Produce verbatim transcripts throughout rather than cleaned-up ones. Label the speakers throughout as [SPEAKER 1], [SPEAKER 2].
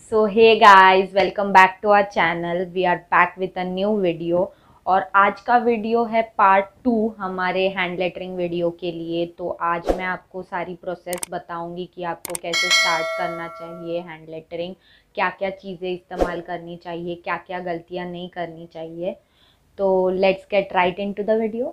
[SPEAKER 1] So hey guys, welcome back to our channel. We are back with a new video. और आज का video है part two हमारे hand lettering video के लिए। तो आज मैं आपको सारी प्रोसेस बताऊंगी कि आपको कैसे स्टार्ट करना चाहिए हैंड लेटरिंग, क्या क्या चीज़ें इस्तेमाल करनी चाहिए, क्या क्या गलतियाँ नहीं करनी चाहिए। तो let's get right into the video.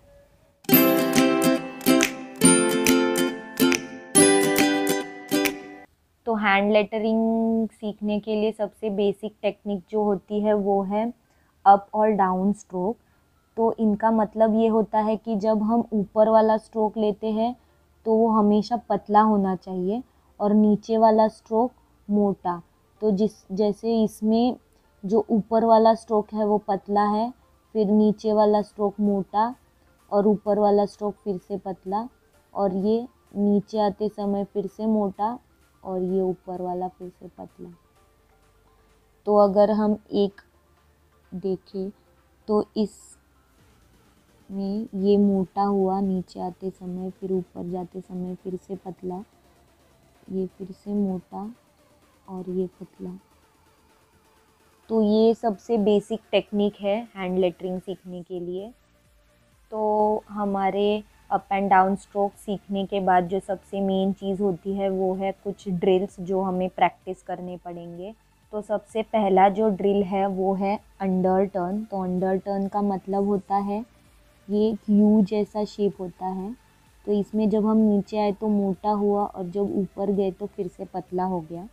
[SPEAKER 1] तो हैंड लेटरिंग सीखने के लिए सबसे बेसिक टेक्निक जो होती है वो है अप और डाउन स्ट्रोक। तो इनका मतलब ये होता है कि जब हम ऊपर वाला स्ट्रोक लेते हैं तो वो हमेशा पतला होना चाहिए और नीचे वाला स्ट्रोक मोटा। तो जिस जैसे इसमें जो ऊपर वाला स्ट्रोक है वो पतला है, फिर नीचे वाला स्ट्रोक मोटा और ऊपर वाला स्ट्रोक फिर से पतला, और ये नीचे आते समय फिर से मोटा और ये ऊपर वाला फिर से पतला। तो अगर हम एक देखें तो इस में ये मोटा हुआ नीचे आते समय, फिर ऊपर जाते समय फिर से पतला, ये फिर से मोटा और ये पतला। तो ये सबसे बेसिक टेक्निक है हैंड लेटरिंग सीखने के लिए। तो हमारे अप एंड डाउन स्ट्रोक सीखने के बाद जो सबसे मेन चीज़ होती है वो है कुछ ड्रिल्स जो हमें प्रैक्टिस करने पड़ेंगे। तो सबसे पहला जो ड्रिल है वो है अंडर टर्न। तो अंडर टर्न का मतलब होता है ये एक यू जैसा शेप होता है। तो इसमें जब हम नीचे आए तो मोटा हुआ और जब ऊपर गए तो फिर से पतला हो गया।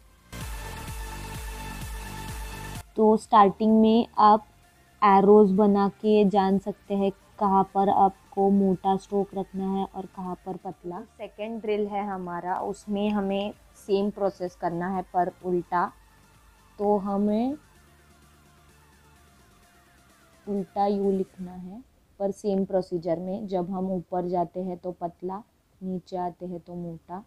[SPEAKER 1] तो स्टार्टिंग में आप एरोज बना के जान सकते हैं कहाँ पर आपको मोटा स्ट्रोक रखना है और कहाँ पर पतला। सेकंड ड्रिल है हमारा, उसमें हमें सेम प्रोसेस करना है पर उल्टा। तो हमें उल्टा यू लिखना है पर सेम प्रोसीजर में। जब हम ऊपर जाते हैं तो पतला, नीचे आते हैं तो मोटा।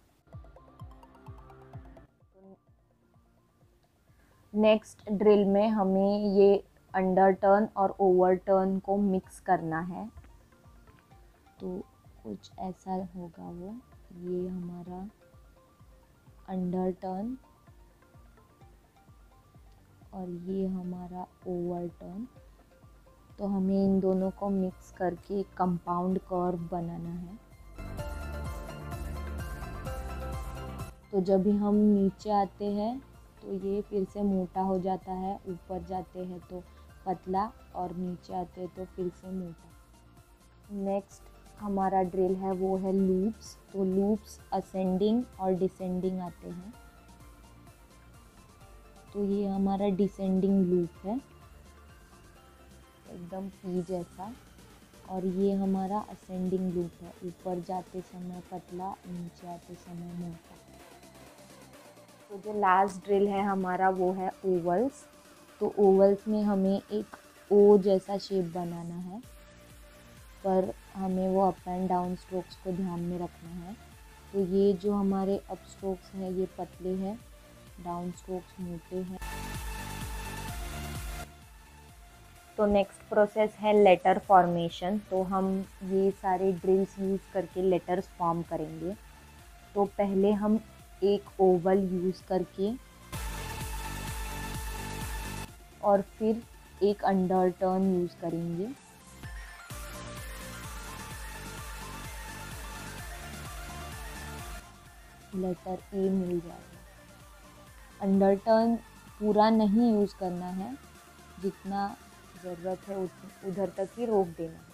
[SPEAKER 1] नेक्स्ट ड्रिल में हमें ये अंडर टर्न और ओवर टर्न को मिक्स करना है। तो कुछ ऐसा होगा वो, ये हमारा अंडर टर्न और ये हमारा ओवर टर्न। तो हमें इन दोनों को मिक्स करके कंपाउंड कर्व बनाना है। तो जब भी हम नीचे आते हैं तो ये फिर से मोटा हो जाता है, ऊपर जाते हैं तो पतला और नीचे आते हैं तो फिर से मोटा। नेक्स्ट हमारा ड्रिल है वो है लूप्स। तो लूप्स असेंडिंग और डिसेंडिंग आते हैं। तो ये हमारा डिसेंडिंग लूप है, एकदम पी जैसा, और ये हमारा असेंडिंग लूप है, ऊपर जाते समय पतला, नीचे आते समय मोटा। तो जो लास्ट ड्रिल है हमारा वो है ओवल्स। तो ओवल्स में हमें एक ओ जैसा शेप बनाना है, पर हमें वो अप एंड डाउन स्ट्रोक्स को ध्यान में रखना है। तो ये जो हमारे अप स्ट्रोक्स हैं ये पतले हैं, डाउन स्ट्रोक्स मोटे हैं। तो नेक्स्ट प्रोसेस है लेटर फॉर्मेशन। तो हम ये सारे ड्रिल्स यूज़ करके लेटर्स फॉर्म करेंगे। तो पहले हम एक ओवल यूज़ करके और फिर एक अंडर टर्न यूज़ करेंगे। लेटर ए मिल जाएगा। अंडर टर्न पूरा नहीं यूज़ करना है, जितना ज़रूरत है उधर तक ही रोक देना है।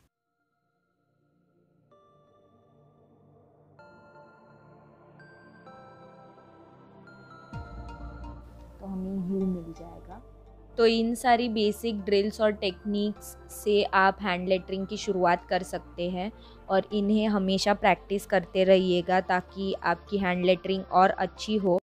[SPEAKER 1] तो हमें यू मिल जाएगा। तो इन सारी बेसिक ड्रिल्स और टेक्निक्स से आप हैंड लेटरिंग की शुरुआत कर सकते हैं और इन्हें हमेशा प्रैक्टिस करते रहिएगा ताकि आपकी हैंड लेटरिंग और अच्छी हो।